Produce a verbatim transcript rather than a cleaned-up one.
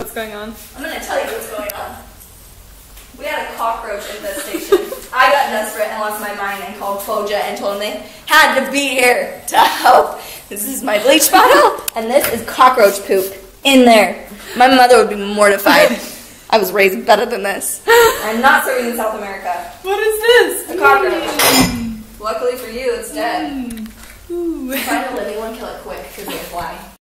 what's going on? I'm going to tell you what's going on. We had a cockroach infestation. I got desperate and lost my mind and called Foja and told them they had to be here to help. This is my bleach bottle, and this is cockroach poop in there. My mother would be mortified. I was raised better than this. I'm not serving in South America. What is this? A cockroach. Luckily for you, it's dead. Ooh. Find a living one, kill it quick, because they fly.